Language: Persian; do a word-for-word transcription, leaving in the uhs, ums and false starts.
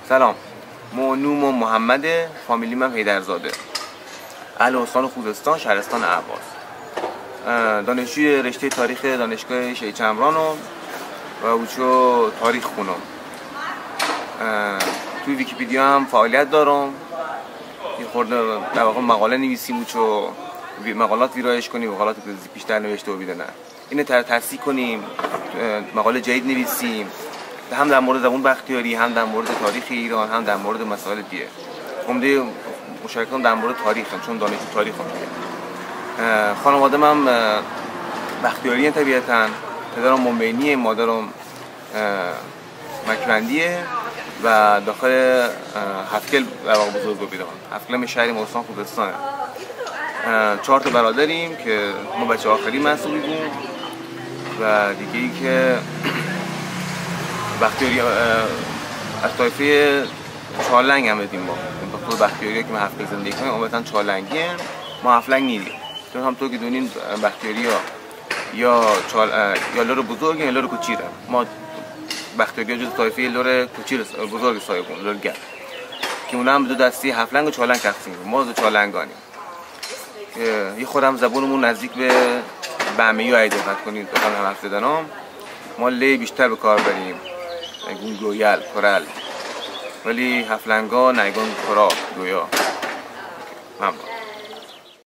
سلام، مونوم و محمد، فامیلی من پیدرزاده، اهل استان خوزستان، شهرستان اهواز. دانشجوی رشته تاریخ دانشگاه شیخ چمرانم و اوچو تاریخ خونم. توی ویکیپدیا هم فعالیت دارم، یه خورده در واقع مقاله نویسیم اوچو مقالات ویرایش کنیم، مقالات بیشتر نوشته و بیدنه اینه تصحیح کنیم، مقاله جدید نویسیم، هم در مورد زبان بختیاری، هم در مورد تاریخ ایران، هم در مورد مسائل دیگه. عمده مشارکتم در مورد تاریخم، چون دانشجو تاریخم. خانواده من بختیاری طبیعتاً، پدرم منبعینیه، مادرم مکوندیه و داخل هفتکل در واقع بزرگ بودم. هفتکل شهری استان خوزستانه. چهار تا برادریم که ما بچه آخری محسوبی بود و دیگه ای که بختیاری از طایفه چهارلنگ هم بدیم. ما خود بختیاری که من هفتکل زندگی کنیم عمدتاً چهارلنگی هم، ما هفتلنگ نیدیم، چون همطور که دونین بختیاری ها یا چال... یا لور بزرگ یا لور کوچیره. ما بختیاری ها جز طایفه لور کوچیر بزرگ سایبون، لور گرد، که اونا هم دو دستی هفتلنگ و چهارلنگ تقسیم. ما دو چهارلنگانیم. یه خودم زبونمون نزدیک به بهمه‌ای ها دقت کنید، داخل هم حرف زدنم ما لی بیشتر به کار بریم، نگون گویل، کرل، ولی هفتلنگا نگون کرا، گویا. ممنون.